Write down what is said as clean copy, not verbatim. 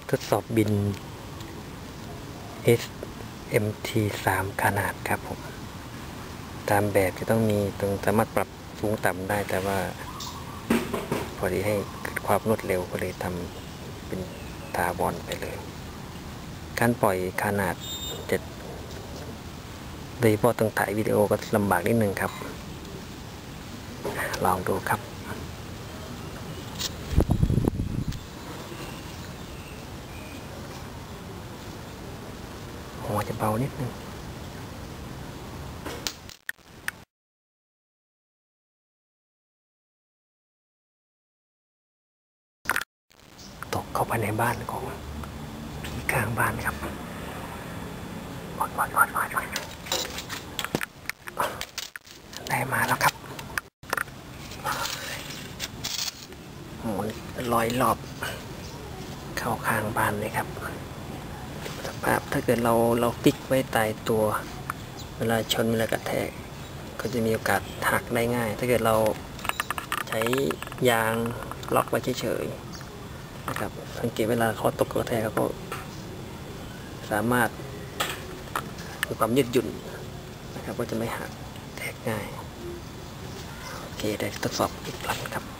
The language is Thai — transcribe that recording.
ทดสอบบิน SMT3 ขนาดครับผมตามแบบจะต้องมีตรงสามารถปรับสูงต่ำได้แต่ว่าพอดีให้เกิดความรวดเร็วก็เลยทำเป็นถาวรไปเลยการปล่อยขนาดจะโดยเฉพาะต้องถ่ายวิดีโอก็ลำบากนิดนึงครับลองดูครับหัวจะเบานิดนึงตกเข้าไปในบ้านของผีข้างบ้านครับวัดได้มาแล้วครับหมุนลอยรอบเข้าข้างบ้านเลยครับสภาพถ้าเกิดเราติ๊กไว้ใต้ตัวเวลาชนเวลากระแทกก็จะมีโอกาสหักได้ง่ายถ้าเกิดเราใช้ยางล็อกไว้เฉยๆนะครับสังเกตเวลาเขาตกกระแทกก็สามารถมีความยืดหยุ่นนะครับก็จะไม่หักแตกง่ายโอเคได้ทดสอบอีกครั้งครับ